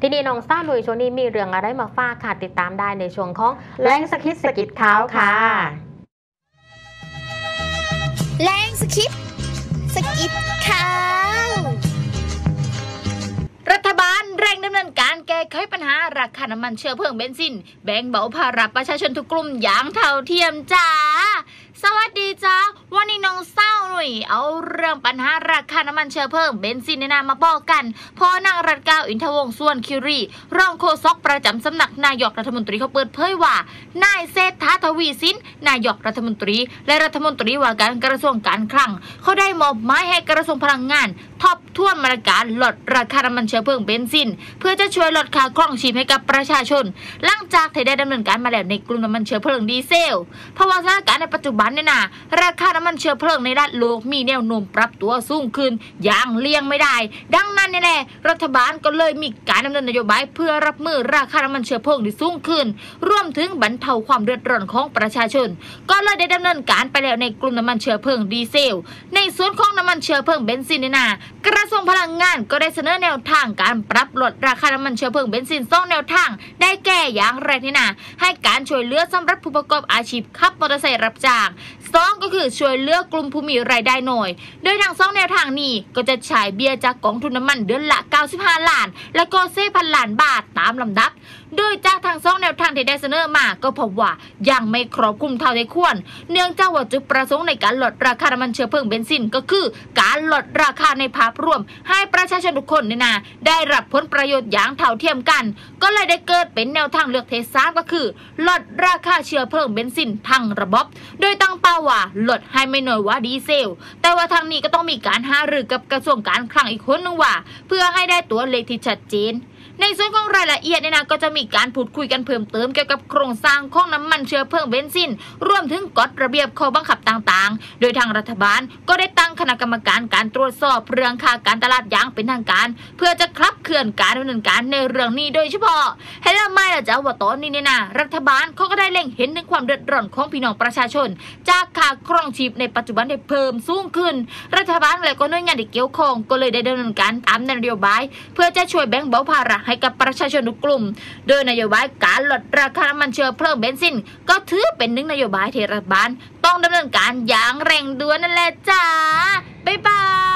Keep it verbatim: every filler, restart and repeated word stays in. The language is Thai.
ที่นี่น้องซ่าหนุ่ยช่วงนี้มีเรื่องอะไรมาฝากค่ะติดตามได้ในช่วงของแรงสกิดสกิดข่าวค่ะแรงสกิดสกิดข่าวรัฐบาลเร่งดำเนินการแก้ไขปัญหาราคาน้ำมันเชื้อเพลิงเบนซินแบ่งเบาภาระประชาชนทุกกลุ่มอย่างเท่าเทียมจ้าสวัสดีจ้าวันนี้น้องเศร้าหน่อยเอาเรื่องปัญหาราคาน้ำมันเชื้อเพลิงเบนซินในนามาบอกกันพอนางรัตเก้าอินทวงศ์ส่วนคิรีรองโฆษกประจำสำนักนายกรัฐมนตรีเขาเปิดเผยว่านายเศรษฐาทวีสินนายกรัฐมนตรีและรัฐมนตรีว่าการกระทรวงการคลังเขาได้มอบหมายให้กระทรวงพลังงานทบทวนมาตรการลดราคาน้ำมันเชื้อเพลิงเบนซินเพื่อจะช่วยลดค่าครองชีพให้กับประชาชนหลังจากที่ได้ดำเนินการมาแล้วในกลุ่มน้ำมันเชื้อเพลิงดีเซลเพราะว่าสถานการณ์ในปัจจุบันเนี่ยนะราคาน้ำมันเชื้อเพลิงในด้านโลกมีแนวโน้มปรับตัวสูงขึ้นอย่างเลี่ยงไม่ได้ดังนั้นนี่แหละรัฐบาลก็เลยมีการดำเนินนโยบายเพื่อรับมือราคาน้ำมันเชื้อเพลิงที่สูงขึ้นรวมถึงบรรเทาความเดือดร้อนของประชาชนก็เลยได้ดำเนินการไปแล้วในกลุ่มน้ำมันเชื้อเพลิงดีเซลในส่วนของน้ำมันเชื้อเพลิงเบนซินนี่นะกระทรวงพลังงานก็ได้เสนอแนวทางการปรับลดราคาน้ำมันเชื้อเพลิงเบนซินสองแนวทางได้แก่อย่างแรกนี่นะให้การช่วยเหลือสำหรับผู้ประกอบอาชีพขับมอเตอร์ไซค์รับจ้างสองก็คือช่วยเหลือกลุ่มผู้มีรายได้น้อยโดยทางสองแนวทางนี้ก็จะใช้เบี้ยจากกองทุนน้ำมันเดือนละเก้าสิบห้าล้านและก็เซพันล้านบาทตามลำดับโดยจากทางสองแนวทางที่ได้เสนอมาก็พบว่ายังไม่ครอบคลุมเท่าที่ควรเนื่องจากว่าจุดประสงค์ในการลดราคาน้ำมันเชื้อเพลิงเบนซินก็คือการลดราคาในภาพรวมให้ประชาชนทุกคนเนี่ยนะได้รับผลประโยชน์อย่างเท่าเทียมกันก็เลยได้เกิดเป็นแนวทางเลือกที่สามก็คือลดราคาเชื้อเพลิงเบนซินทั้งระบบโดยตั้งเป้าว่าลดให้ไม่น้อยว่าดีเซลแต่ว่าทางนี้ก็ต้องมีการหารือกับกระทรวงการคลังอีกคนนึงว่าเพื่อให้ได้ตัวเลขที่ชัดเจนในส่วนของรายละเอียดเนี่ยนะก็จะมีการพูดคุยกันเพิ่มเติมเกี่ยวกับโครงสร้างของน้ำมันเชื้อเพลิงเบนซินรวมถึงกฎระเบียบข้อบังคับต่างๆโดยทางรัฐบาลก็ได้ตั้งคณะกรรมการการตรวจสอบเรื่องค่าการตลาดอย่างเป็นทางการเพื่อจะขับเคลื่อนการดำเนินการในเรื่องนี้โดยเฉพาะให้ละไม่ละจ้าว่าตอนนี้เนี่ยนะรัฐบาลเขาก็ได้เล็งเห็นถึงความเดือดร้อนของพี่น้องประชาชนจากค่าครองชีพในปัจจุบันได้เพิ่มสูงขึ้นรัฐบาลและก็หน่วยงานที่เกี่ยวข้องก็เลยได้ดำเนินการตามนโยบายเพื่อจะช่วยแบ่งเบาภาระให้กับประชาชนทุกกลุ่มโดยนโยบายการลดราคาน้ำมันเชื้อเพลิงเบนซินก็ถือเป็นหนึ่งนโยบายที่รัฐบาลต้องดำเนินการอย่างเร่งด่วนนั่นแหละจ้าบ๊ายบาย